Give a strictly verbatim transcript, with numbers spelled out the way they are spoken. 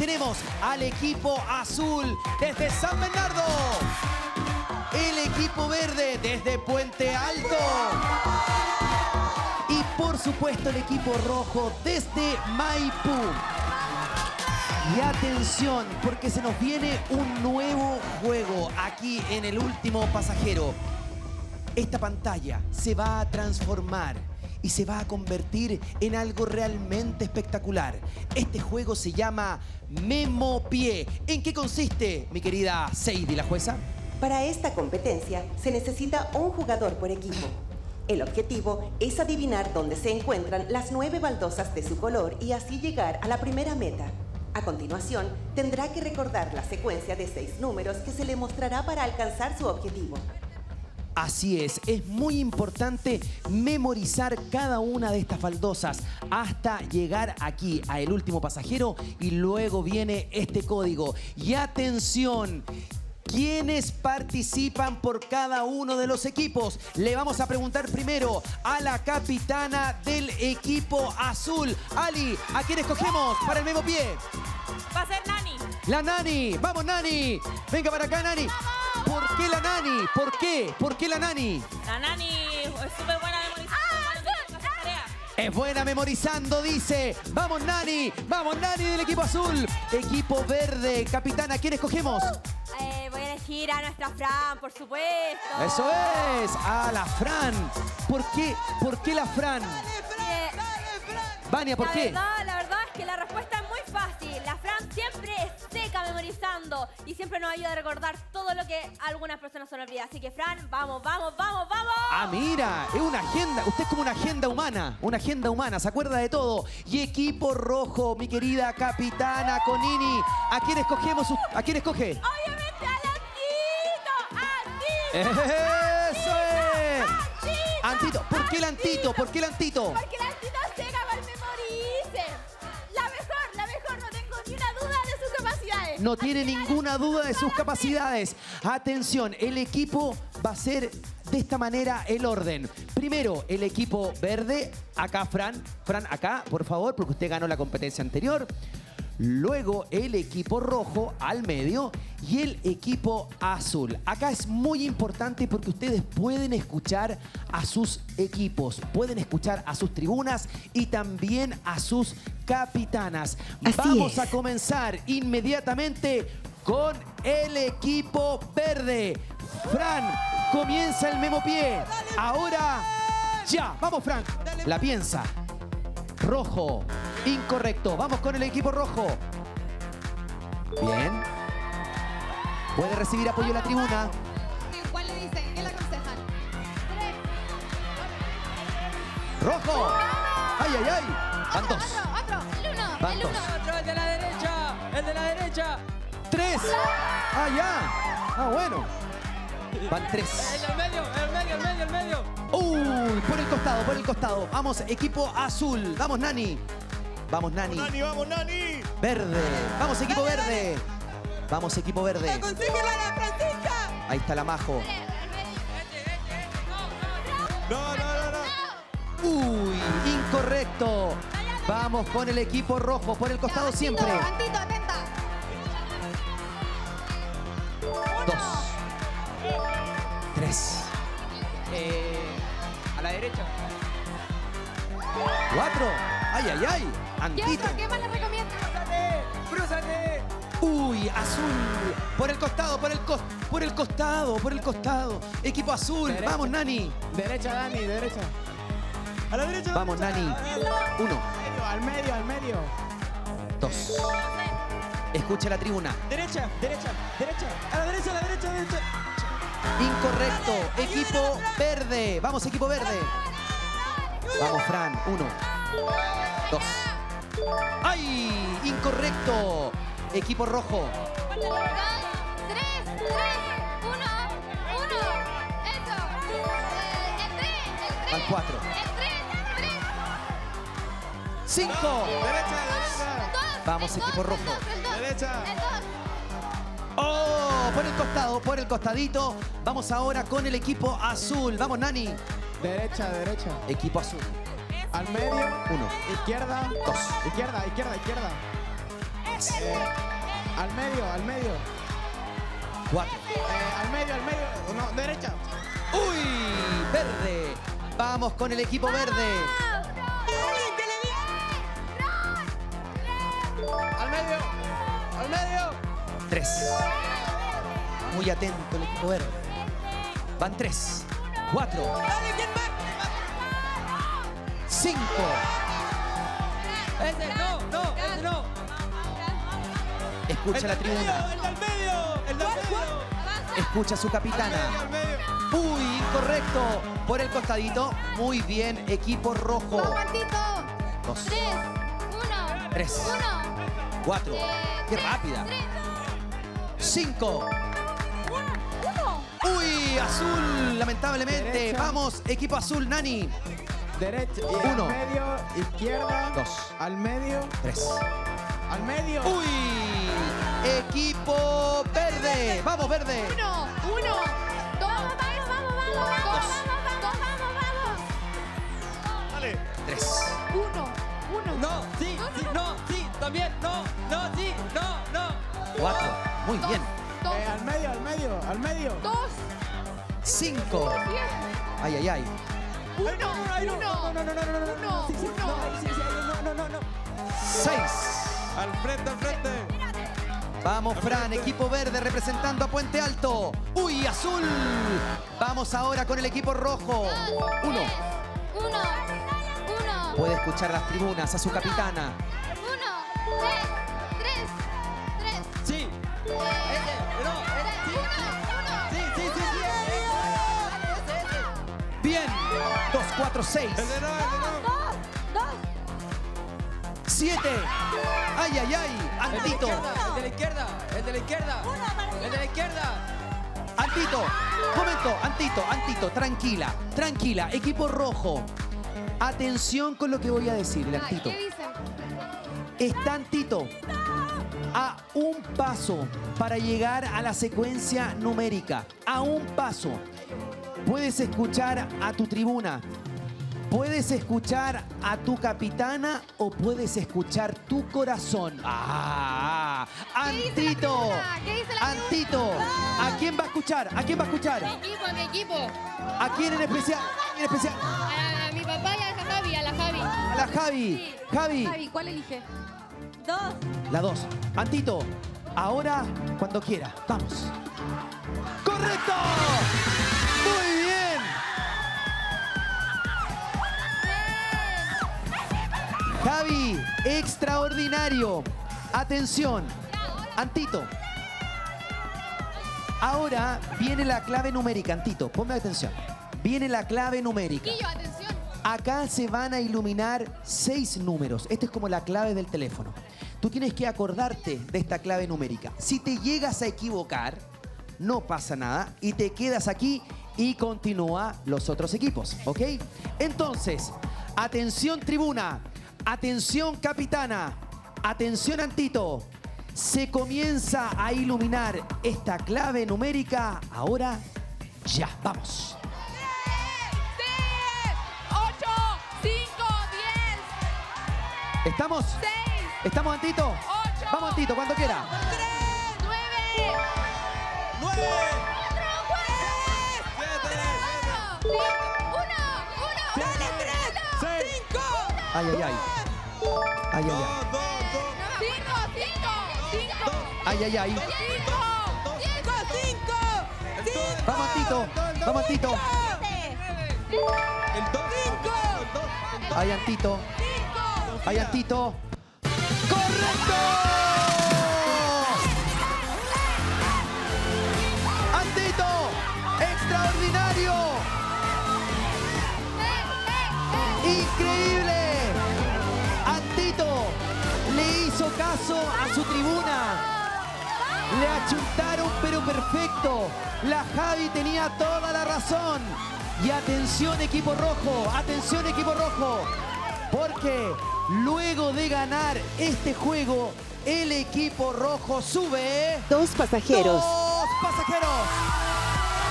tenemos al equipo azul desde San Bernardo. El equipo verde desde Puente Alto. Y por supuesto el equipo rojo desde Maipú. Y atención, porque se nos viene un nuevo juego aquí en el último pasajero. Esta pantalla se va a transformar y se va a convertir en algo realmente espectacular. Este juego se llama Memo Pie. ¿En qué consiste, mi querida Seidi, la jueza? Para esta competencia se necesita un jugador por equipo. El objetivo es adivinar dónde se encuentran las nueve baldosas de su color y así llegar a la primera meta. A continuación, tendrá que recordar la secuencia de seis números que se le mostrará para alcanzar su objetivo. Así es, es muy importante memorizar cada una de estas baldosas hasta llegar aquí a el último pasajero y luego viene este código. Y atención, ¿quiénes participan por cada uno de los equipos? Le vamos a preguntar primero a la capitana del equipo azul. Ali, ¿a quién escogemos para el Memo Pie? Va a ser Nani. La Nani. ¡Vamos, Nani! Venga para acá, Nani. ¿Por qué la Nani? ¿Por qué? ¿Por qué la Nani? La Nani es súper buena memorizando. Ah, es buena memorizando, dice. ¡Vamos, Nani! ¡Vamos, Nani del equipo azul! Equipo verde. Capitana, ¿quién escogemos? Eh, voy a elegir a nuestra Fran, por supuesto. ¡Eso es! ¡A la Fran! ¿Por qué? ¿Por qué la Fran? ¡Dale, Fran! Eh, ¡Dale, Fran! Vania, ¿por la qué? Verdad, la verdad es que la respuesta es muy fácil. La Fran siempre es seca memorizando y siempre nos ayuda a recordar todo lo que algunas personas se olvidan. Así que, Fran, vamos, vamos, vamos, vamos. Ah, mira, es una agenda. Usted es como una agenda humana. Una agenda humana, se acuerda de todo. Y equipo rojo, mi querida capitana Conini. ¿A quién escogemos? ¿A quién escoge? Obviamente al Antito. ¡Antito! ¡Eso es! ¡Antito! Antito. ¿Por qué el Antito? ¿Por qué el Antito? Porque el Antito seca para el memorice. La mejor, la mejor. No tengo ni una duda de sus capacidades. No tiene ninguna duda de sus capacidades. Atención, el equipo va a ser de esta manera el orden. Primero, el equipo verde. Acá, Fran. Fran, acá, por favor, porque usted ganó la competencia anterior. Luego, el equipo rojo al medio y el equipo azul. Acá es muy importante porque ustedes pueden escuchar a sus equipos, pueden escuchar a sus tribunas y también a sus capitanas. Así Vamos es. a comenzar inmediatamente con el equipo verde. Fran, comienza el Memo Pie. Ahora, ya. Vamos, Fran. La piensa. Rojo. Incorrecto. Vamos con el equipo rojo. Bien. Puede recibir apoyo en la tribuna. ¿Cuál le dicen? ¿Qué le aconsejan? ¡Rojo! ¡Ay, ay, ay! Van dos. Otro, otro. El uno, Van el dos. uno. Otro, el de la derecha, el de la derecha. ¡Tres! ¡Ah, ya! ¡Ah, bueno! Van tres. El del medio, el medio, el medio, el medio. ¡Uy! Por el costado, por el costado. Vamos, equipo azul. Vamos, Nani. Vamos, Nani. Nani, vamos, Nani. Verde. Vamos, equipo Dale, verde. Vamos, equipo verde. ¡Consíguela a la Francisca! Ahí está la Majo. No, no, no, no. ¡Uy! Incorrecto. Vamos con el equipo rojo. Por el costado Antito, siempre. Antito, atenta. Dos. Tres. Eh, a la derecha. Cuatro. ¡Ay, ay, ay! ¿Qué Antito. otro? ¿Qué más le recomiendas? ¡Crúzate! ¡Uy! Azul. Por el costado, por el cos por el costado, por el costado. Equipo azul. Derecha. Vamos, Nani. Derecha, Dani, derecha. A la derecha. Vamos, Nani. Uno. Al medio, al medio. Dos. Escucha la tribuna. Derecha, derecha, derecha. A la derecha, a la derecha, a la derecha. Incorrecto. Equipo verde. Vamos, equipo verde. Vamos, Fran. Uno. Dos. ¡Ay! Incorrecto. Equipo rojo. Dos, tres, tres, uno, uno. Eso. Eh, el tres, el tres. Van cuatro. El tres, tres. Cinco. Derecha, derecha. Dos. Vamos, el equipo dos, rojo. El dos, el dos. Derecha. El dos. ¡Oh! Por el costado, por el costadito. Vamos ahora con el equipo azul. Vamos, Nani. Derecha, derecha. Equipo azul. Al medio. Uno. Izquierda. Dos. Izquierda, izquierda, izquierda. Tres. Al medio, al medio. Cuatro. Eh, al medio, al medio. No, derecha. ¡Uy! Verde. Vamos con el equipo verde. Al medio. Al medio. Tres. Muy atento el equipo verde. Van tres. Cuatro. Cinco. Ese, no, no, ese no. Escucha la tribuna. ¡El del medio! ¡El del medio! Escucha a su capitana. ¡Al medio! Uy, incorrecto. Por el costadito. Muy bien, equipo rojo. Vamos, Martito. Dos. Tres, uno. Tres. Uno. Cuatro. Eh, ¡Qué tres, rápida! tres. Cinco. Uy, azul, lamentablemente. Derecha. Vamos, equipo azul, Nani. Derecha. Y Uno. Al medio. Izquierda. Dos. Al medio. Tres. Al medio. Uy, equipo verde. Vamos, verde. Uno, uno, dos, vamos, vamos, vamos, vamos, vamos, vamos, vamos, vamos. Dale. Tres. Uno, uno. No, sí, sí, no, sí, también, no, no, sí, no, no. Cuatro. Muy Dos, bien. dos, Eh, al medio, al medio, al medio. dos, Cinco. diez, Ay, ay, ay. uno, Ay, no, no, ay, no, uno, no, no, no, no, no, no, no. uno, Sí, sí, uno. no, ay, sí, sí, ay, no, no, no, no. Seis. Al frente, al frente. Vamos, Fran, equipo verde representando a Puente Alto. Uy, azul. Vamos ahora con el equipo rojo. Dos, Uno. tres, uno, uno, Puede escuchar las tribunas a su capitana. uno, tres, tres, tres. Sí, ese, no, ese, sí, sí, sí, sí, sí, sí, ese, ese, ese. Bien. Dos, cuatro, seis. El de no, el de no. Dos, dos. Siete. Ay, ay, ay. El de la Antito. izquierda, el de la izquierda, el de la izquierda, el de la izquierda. Antito. Momento. Antito, Antito. Tranquila. Tranquila. Equipo rojo. Atención con lo que voy a decir, el Ay, Antito. ¿qué dicen? Está Antito a un paso para llegar a la secuencia numérica. A un paso. Puedes escuchar a tu tribuna. Puedes escuchar a tu capitana o puedes escuchar tu corazón. ¡Ah! ¿Qué dice la Antito. tribuna? ¿Qué dice la Antito. ¿A quién va a escuchar? ¿A quién va a escuchar? Mi equipo, a mi equipo. ¿A quién en especial? En especial. A, a mi papá y a la Javi, a la Javi. A la Javi. Javi. Javi, ¿cuál elige? Dos. La dos. Antito, ahora cuando quiera. Vamos. ¡Correcto! ¡Muy bien! Javi, extraordinario. Atención. Antito. Ahora viene la clave numérica. Antito, ponme atención. Viene la clave numérica. Chiquillo, atención. Acá se van a iluminar seis números. Esta es como la clave del teléfono. Tú tienes que acordarte de esta clave numérica. Si te llegas a equivocar, no pasa nada y te quedas aquí y continúa los otros equipos, ¿ok? Entonces, atención tribuna, atención capitana, atención Antito. Se comienza a iluminar esta clave numérica. Ahora, ya, vamos. ocho, cinco, diez, ¿Estamos? seis, ¿Estamos, Antito? ocho, Vamos, Antito, cuando quiera. nueve, ¡Nueve! Ay, ay, ay. Ay, ay, ay. Dos, dos, dos. cinco, cinco, cinco, Ay, ay, ay. cinco, cinco, cinco. Vamos, Antito. Vamos, Antito. El dos. El dos. Ay, Antito. Ay, Antito. ¡Correcto! ¡Antito! ¡Extraordinario! ¡Increíble! Antito le hizo caso a su tribuna. Le achuntaron, pero perfecto. La Javi tenía toda la razón. Y atención, equipo rojo. Atención, equipo rojo. Porque luego de ganar este juego, el equipo rojo sube... Dos pasajeros. ¡Dos pasajeros!